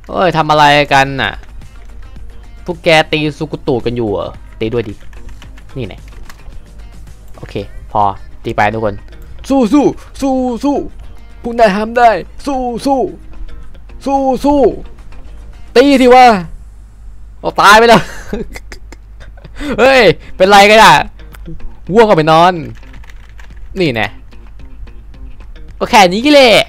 เอ้ยทำอะไรกันน่ะพวกแกตีสุกุตูกันอยู่เหรอตีด้วยดินี่ไงโอเคพอตีไปทุกคนสู้พวกนายทำได้สู้ตีสิวะเอาตายไปแล้ว เฮ้ยเป็นไรกันอ่ะง่วงก็ไปนอนนี่แน่ก็แค่นี้กี่เละ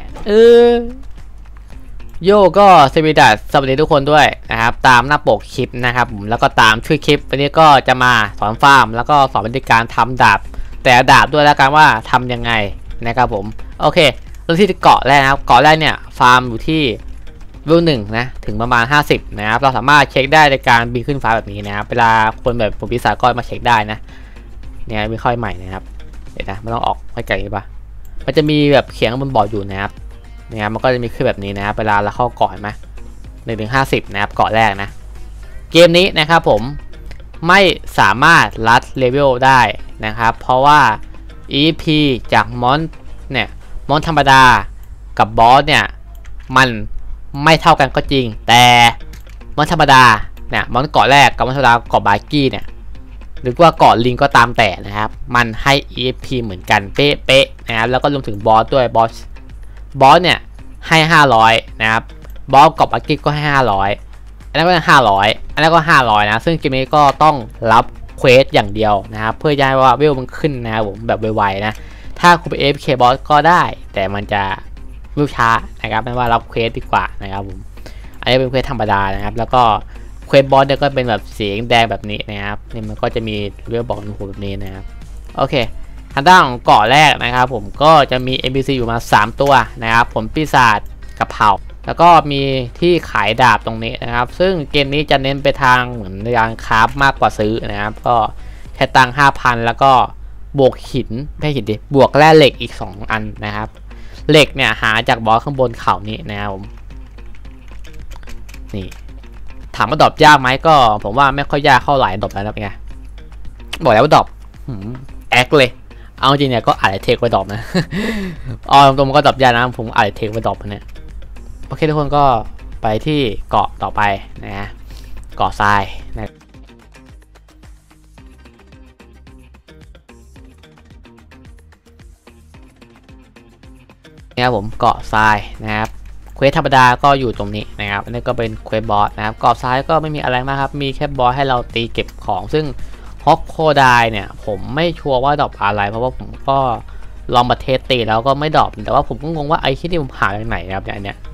โยก็สวัสดีทุกคนด้วยนะครับตามหน้าปกคลิปนะครับผมแล้วก็ตามชื่อคลิปวันนี้ก็จะมาสอนฟาร์มแล้วก็สอนวิธีการทำดาบแต่ดาบด้วยแล้วกันว่าทำยังไงนะครับผมโอเคเริ่มที่เกาะแรกนะครับเกาะแรกเนี่ยฟาร์มอยู่ที่วิว1นะถึงประมาณ50นะครับเราสามารถเช็คได้ในการบินขึ้นฟ้าแบบนี้นะครับเวลาคนแบบผมปีศาจก็มาเช็คได้นะเนี่ยไม่ค่อยใหม่นะครับเดี๋ยวนะไม่ต้องออกไม่ไกลปะมันจะมีแบบเขียนบนบอร์ดอยู่นะครับเนี่ยมันก็จะมีขึ้นแบบนี้นะครับเวลาเราเข้าเกาะไหม1 ถึง 50นะครับเกาะแรกนะเกมนี้นะครับผมไม่สามารถลัดเลเวลได้นะครับเพราะว่า EP จากมอนเนี่ยมอนธรรมดากับบอสเนี่ยมันไม่เท่ากันก็จริงแต่มอนธรรมดาเนี่ยมอนเกาะแรกกับมอนธรรมดาเกาะบาร์กี้เนี่ยหรือว่าเกาะลิงก็ตามแต่นะครับมันให้ EP เหมือนกันเป๊ะๆนะครับแล้วก็รวมถึงบอสด้วยบอสเนี่ยให้500นะครับบอสกับบาร์กี้ก็ให้500อันนั้นก็500อันนั้นก็500นะซึ่งเกมนี้ก็ต้องรับเควสอย่างเดียวนะครับเพื่อให้ว่าเวลมันขึ้นนะครับผมแบบไวๆนะถ้าคุณไป AFK บอสก็ได้แต่มันจะวิวช้านะครับไม่ว่ารับเควสดีกว่านะครับผมอันนี้เป็นเควสธรรมดานะครับแล้วก็เควสบอสเนี่ยก็เป็นแบบสีแดงแบบนี้นะครับนี่มันก็จะมีเรื่องบอกในหัวแบบนี้นะครับโอเคทางด้านของเกาะแรกนะครับผมก็จะมี NPC อยู่มา3ตัวนะครับผลปีศาจกับเผ่าแล้วก็มีที่ขายดาบตรงนี้นะครับซึ่งเกมนี้จะเน้นไปทางเหมือนการคราฟมากกว่าซื้อนะครับก็แค่ตังค์ 5,000 แล้วก็บวกหินไม่หินดิบวกแร่เหล็กอีก2อันนะครับเหล็กเนี่ยหาจากบอสข้างบนเขานี้นะครับผมนี่ถามว่าดรอปยากไหมก็ผมว่าไม่ค่อยยากเข้าหลายดรอปแล้วนะเป็นไงบอกแล้วว่าดรอปแอคเลยเอาจริงเนี่ยก็อาจจะเทคไว้ดรอปนะอ๋อตรงมันก็ดรอปยากนะผมอาจจะเทคไว้ดรอปเนี่ยโอเคทุกคนก็ไปที่เกาะต่อไปนะเกาะทรายนะนี่ครับผมเกาะทรายนะครับเควสธรรมดาก็อยู่ตรงนี้นะครับอันนี้ก็เป็นเควสบอสนะครับเกาะทรายก็ไม่มีอะไรมากครับมีแค่บอสให้เราตีเก็บของซึ่งฮอกโคไดเนี่ยผมไม่ชัวร์ว่าดรอปอะไรเพราะว่าผมก็ลองมาเทสตีแล้วก็ไม่ดรอปแต่ว่าผมก็งงว่าไอ้ที่ผมหาจากไหนนะครับอันเนี้ย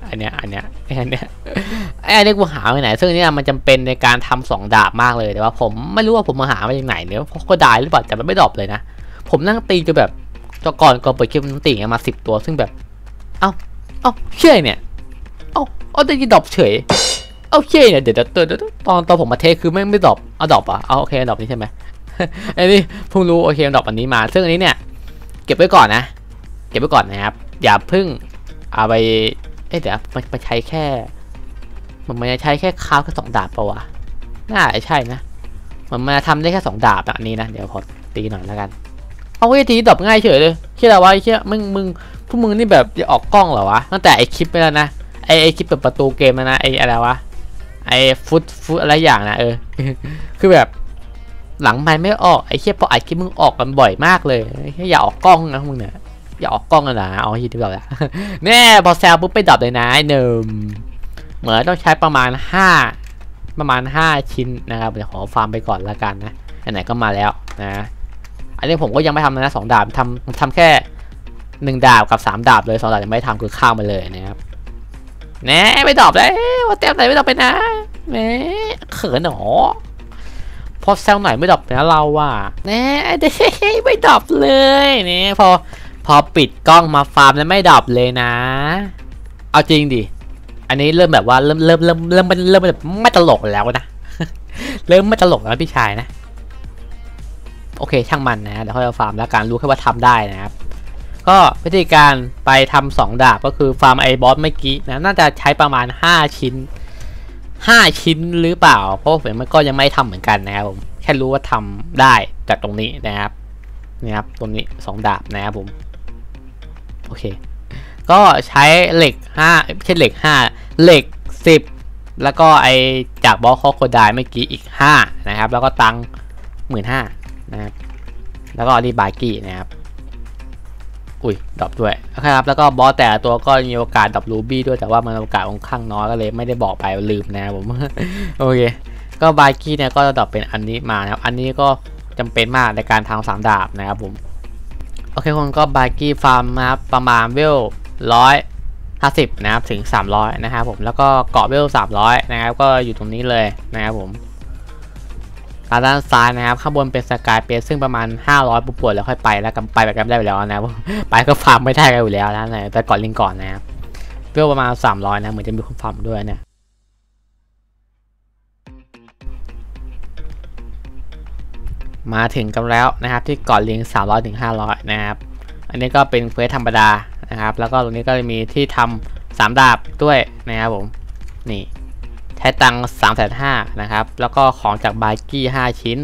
กูหาจากไหนซึ่งเนี่ยมันจำเป็นในการทำ2 ดาบมากเลยแต่ว่าผมไม่รู้ว่าผมมาหามาจากไหนเนี่ยฮอกโคไดหรือเปล่าแต่มันไม่ดรอปเลยนะผมนั่งตีจนแบบก่อนเปิดคลิปมันตีมา10 ตัวซึ่งแบบเอ้าเชื่อเนี่ยเอาได้ยินดรอปเฉยเอาเชื่อเนี่ยเดี๋ยวตอนผมมาเทสคือไม่ดรอปเอาดรอปอ่ะเอาโอเคดรอปนี่ใช่ไหมอันนี้เพิ่งรู้โอเคดรอปอันนี้มาซึ่งอันนี้เนี่ยเก็บไว้ก่อนนะเก็บไว้ก่อนนะครับอย่าเพิ่งเอาไปเดี๋ยวมันใช้แค่มันจะใช้แค่คราฟแค่2 ดาบเปล่าวะน่าใช่นะมันมาทำได้แค่2 ดาบแบบนี้นะเดี๋ยวพอตีหน่อยแล้วกันเอาไว้ตีดรอปง่ายเฉยเลยเชื่ออะไรวะเชื่อมึงพวกมึงนี่แบบจะออกกล้องเหรอวะตั้งแต่ไอคลิปไปแล้วนะไอคลิปเปิดประตูเกมนะไออะไรวะไอฟุตอะไรอย่างนะคือแบบหลังมันไม่ออกไอเชี่ยพออัดคลิปมึงออกกันบ่อยมากเลยอย่าออกกล้องนะมึงเนี่ยอย่าออกกล้องกันนะเอาที่เดียวแหละแน่พอแซวปุ๊บไปดับเลยนะเนิมเหมือนต้องใช้ประมาณ5 ชิ้นนะครับเดี๋ยวขอฟาร์มไปก่อนละกันนะไหนก็มาแล้วนะอันนี้ผมก็ยังไม่ทำนะ2 ดาบทำแค่1 ดาบกับ3 ดาบเลย2 ดาบยังไม่ทำคือข้ามไปเลยนะครับแน่ไม่ดรอปเลยว่าเต็มไหนไม่ดรอปไปนะแหมเขินหนอพอแซวหน่อยไม่ดรอปนะเราว่ะแน่ไม่ดรอปเลยนี่พอปิดกล้องมาฟาร์มแล้วไม่ดรอปเลยนะเอาจริงดิอันนี้เริ่มแบบว่าเริ่มแบบไม่ตลกแล้วนะเริ่มไม่ตลกแล้วพี่ชายนะโอเคช่างมันนะเดี๋ยวค่อยฟาร์มแล้วกันรู้แค่ว่าทำได้นะครับก็วิธีการไปทำ2 ดาบก็คือฟาร์มไอบอสเมื่อกี้นะน่าจะใช้ประมาณ5 ชิ้นหรือเปล่าเพราะผมมันก็ยังไม่ทำเหมือนกันนะครับผมแค่รู้ว่าทำได้จากตรงนี้นะครับตรงนี้2 ดาบนะครับผมโอเคก็ใช้เหล็ก5ไม่ใช่เหล็ก5เหล็ก10 แล้วก็ไอจากบอสคอโคไดเมื่อกี้อีก5นะครับแล้วก็ตังค์15,000นะครับแล้วก็ดีบากี้นะครับอุ้ยดรอปด้วยนะครับแล้วก็บอสแต่ละตัวก็มีโอกาสดรอปรูบี้ด้วยแต่ว่ามันโอกาสค่อนข้างน้อยก็เลยไม่ได้บอกไปลืมนะผม โอเคก็บากี้เนี่ยก็จะดรอปเป็นอันนี้มานะครับอันนี้ก็จำเป็นมากในการทำ3ดาบนะครับผมโอเคคนก็บากี้ฟาร์มนะครับประมาณเวล150นะครับถึง300นะครับผมแล้วก็เกาะเวล300นะครับก็อยู่ตรงนี้เลยนะครับผมด้านซ้ายนะครับข้างบนเป็นสกายเปซซึ่งประมาณ500ปุ๊บแล้วค่อยไปแล้วกันไปแบบกันได้ไปแล้วนะครับไปก็ฟาร์มไม่ได้กันอยู่แล้วนะแต่ก่อนลิงก่อนนะครับเวลประมาณ300นะเหมือนจะมีคนฟาร์มด้วยเนี่ยมาถึงกันแล้วนะครับที่เกาะลิง300ถึง500นะครับอันนี้ก็เป็นเควสธรรมดานะครับแล้วก็ตรงนี้ก็จะมีที่ทำ3ดาบด้วยนะครับผมนี่ใช้ตังค์350,000นะครับแล้วก็ของจากบาร์กี้5ชิ้น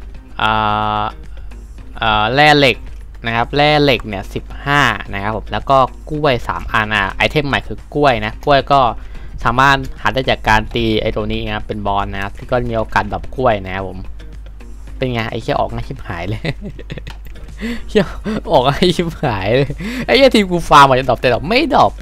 แร่เหล็กนะครับแร่เหล็กเนี่ย15นะครับผมแล้วก็กล้วย3อันไอเทมใหม่คือกล้วยนะกล้วยก็สามารถหาได้จากการตีไอตัวนี้นะครับเป็นบอลนะครับที่ก็มีโอกาสดรอปกล้วยนะครับผมเป็นไงไอ้แค่ออกง่ายชิบหายเลย เชี่ยออกง่ายชิบหายเลยไอ้ทีมกูฟาร์มอาจจะดรอปแต่ดรอปไม่ดรอปไป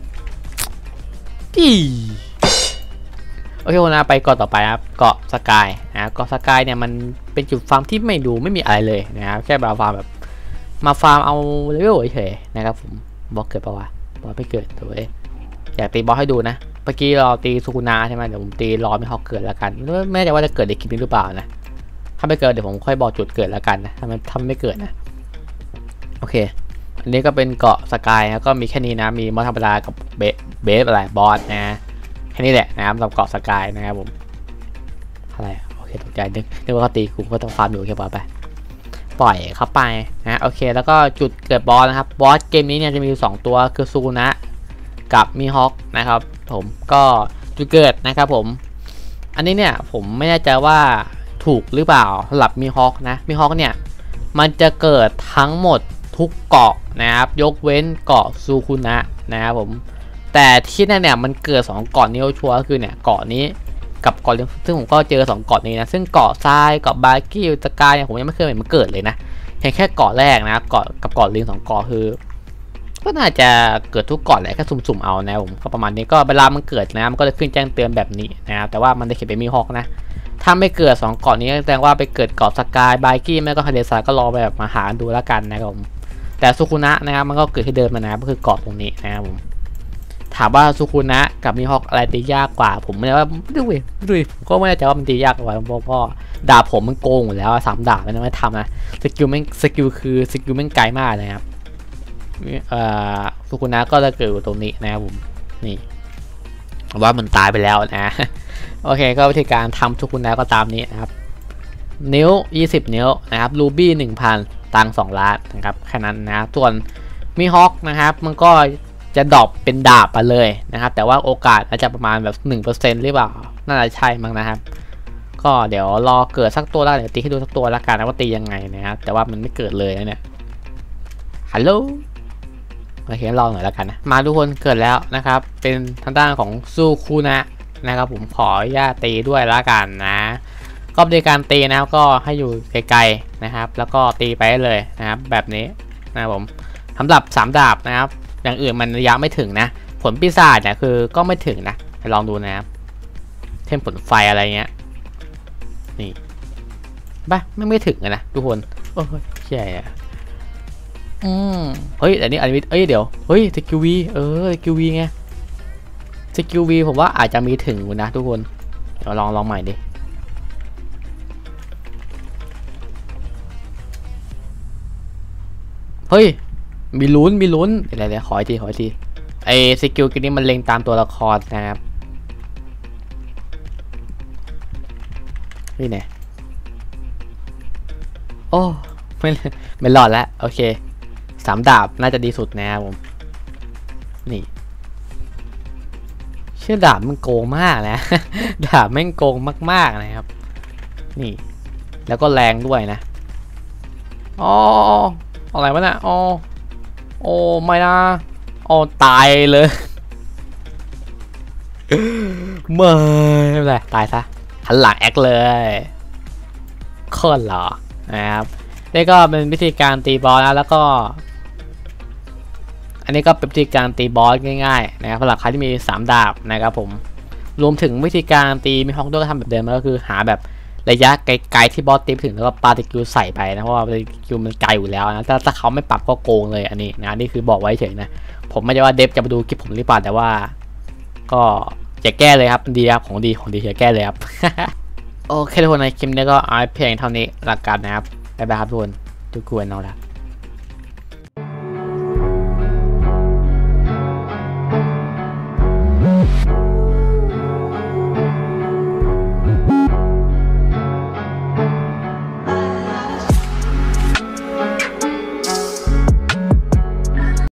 ดีโอเควันนี้ไปเกาะต่อไปครับเกาะสกายนะเกาะสกายเนี่ยมันเป็นจุดฟาร์มที่ไม่ดูไม่มีอะไรเลยนะครับแค่มาฟาร์มแบบมาฟาร์มเอาเลเวลเฉยๆนะครับผมบอสเกิดปะวะบอสไม่เกิดตัวเองอยากตีบอสให้ดูนะเมื่อกี้เราตีสุกุนาใช่ไหมเดี๋ยวผมตีรอไม่ฮอกเกิดแล้วกันไม่แน่ใจว่าจะเกิดในคลิปนี้หรือเปล่านะถ้าไม่เกิดเดี๋ยวผมค่อยบอกจุดเกิดแล้วกันนะถ้าไม่เกิดนะโอเคอันนี้ก็เป็นเกาะสกายนะก็มีแค่นี้นะมีมอสธรรมดากับเบฟอะไรบอสนะแค่นี้แหละนะครับสำหรับเกาะสกายนะครับผมอะไรโอเคตกใจนึกว่าเขาตีกูก็ต้องฟาร์มอยู่แค่ปล่อยเข้าไปนะโอเคแล้วก็จุดเกิดบอสนะครับบอสเกมนี้เนี่ยจะมีอยู่2ตัวคือซูนะกับมีฮอคนะครับผมก็จุดเกิดนะครับผมอันนี้เนี่ยผมไม่แน่ใจว่าถูกหรือเปล่าสำหรับมีฮอคนะมีฮอคเนี่ยมันจะเกิดทั้งหมดทุกเกาะนะครับยกเว้นเกาะซูคุนะนะครับผมแต่ที่นั่นเนี่ยมันเกิด2เกาะนี้ชัวร์ก็คือเนี่ยเกาะนี้กับเกาะซึ่งผมก็เจอ2เกาะนี้นะซึ่งเกาะทรายเกาะบาร์กี้ตะกายเนี่ยผมยังไม่เคยเห็นมันเกิดเลยนะเห็นแค่เกาะแรกนะเกาะกับเกาะลิง2เกาะคือก็น่าจะเกิดทุกเกาะแหละแค่สุ่มๆเอานะผมก็ประมาณนี้ก็เวลามันเกิดนะมันก็จะขึ้นแจ้งเตือนแบบนี้นะครับแต่ว่ามันจะเขียนเป็นมีฮอคนะถ้าไม่เกิด2เกาะนี้แสดงว่าไปเกิดเกาะสกายบาร์กี้ไม่ก็ทะเลทรายก็รอแบบมาหาดูแล้วกันนะครับผมแต่ซูคุนะนะครับมันก็เกิดที่เดิมมานะก็คือเกาะตรงนี้นะครับผมถามว่าซูคุนะกับมีฮอกอะไรตียากกว่าผมไม่ได้ว่าดูผมก็ไม่แน่ใจว่ามันตียากกว่าเพราะดาบผมมันโกงอยู่แล้ว3ดาบมันไม่ทำนะสกิลแม่งไกลมากเลยครับซูคุนะก็จะเกิดอยู่ตรงนี้นะครับผมนี่ว่ามันตายไปแล้วนะโอเคก็วิธีการทำซูคุนะก็ตามนี้นะครับนิ้ว20นิ้วนะครับรูบี้ 1,000 ตังค์2 ล้านนะครับแค่นั้นนะส่วนมีฮอกนะครับมันก็จะดรอปเป็นดาบไปเลยนะครับแต่ว่าโอกาสอาจจะประมาณแบบ 1% หรือเปล่าน่าจะใช่มั้งนะครับก็เดี๋ยวรอเกิดสักตัวแล้วเดี๋ยวตีให้ดูสักตัวแล้วกันนะว่าตียังไงนะครับแต่ว่ามันไม่เกิดเลยนะเนี่ยฮัลโหลโอเครอหน่อยแล้วกันนะมาทุกคนเกิดแล้วนะครับเป็นทางด้านของซูคุนะครับผมขออนุญาตตีด้วยแล้วกันนะก็ในการตีนะครับก็ให้อยู่ไกลๆนะครับแล้วก็ตีไปเลยนะครับแบบนี้นะครับผมสำหรับ3ดาบนะครับอย่างอื่นมันระยะไม่ถึงนะผลปีศาจเนี่ยคือก็ไม่ถึงนะไปลองดูนะครับเทมผลไฟอะไรเงี้ยนี่บ้าไม่ถึงนะทุกคนโอ้ยใช่อะเฮ้ยอันนี้เดี๋ยวเฮ้ยสกิลวีสกิลวีไงสกิลวีผมว่าอาจจะมีถึงนะทุกคนเดี๋ยวลองใหม่ดิเฮ้ยมีลุ้นอะไรขออีกทีไอสกิลกินนี้มันเล็งตามตัวละครนะครับนี่แน่โอ้ไม่รอดแล้วโอเค3ดาบน่าจะดีสุดนะครับผมนี่เชื่อดาบมันโกงมากนะ ดาบแม่งโกงมากๆนะครับนี่แล้วก็แรงด้วยนะอ๋ออะไรวะเนี่ยโอ้ไม่นะตายเลยไม่เป็นไรตายซะหันหลังแอคเลยโคตรหล่อนะครับนี่ก็เป็นวิธีการตีบอสนะแล้วก็อันนี้ก็เป็นวิธีการตีบอสง่ายๆนะครับสำหรับใครที่มี3ดาบนะครับผมรวมถึงวิธีการตีมีฮอกด้วยก็ทำแบบเดิมก็คือหาแบบระยะไกลๆที่บอสตีถึงแล้วก็ปาติกิลใส่ไปนะเพราะว่าปาติกิลมันไกลอยู่แล้วนะถ้าเขาไม่ปรับก็โกงเลยอันนี้นะนี่คือบอกไว้เฉยนะผมไม่ใช่ว่าเดฟจะมาดูคลิปผมหรือเปล่าแต่ว่าก็จะแก้เลยครับดีครับของดีจะแก้เลยครับ โอเคทุกคนในคลิปนี้ก็เอาเพียงเท่านี้ละกันนะครับบ๊ายบายครับทุกคนนอนแล้ว